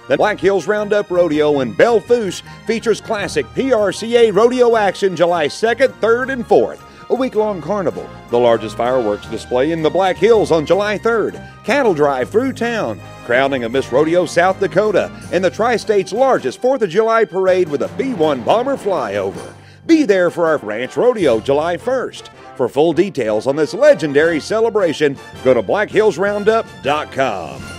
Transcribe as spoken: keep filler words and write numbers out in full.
The Black Hills Roundup Rodeo in Belle Fourche features classic P R C A rodeo action July second, third, and fourth. A week-long carnival, the largest fireworks display in the Black Hills on July third, cattle drive through town, crowning of Miss Rodeo South Dakota, and the Tri-State's largest fourth of July parade with a B one bomber flyover. Be there for our Ranch Rodeo July first. For full details on this legendary celebration, go to black hills roundup dot com.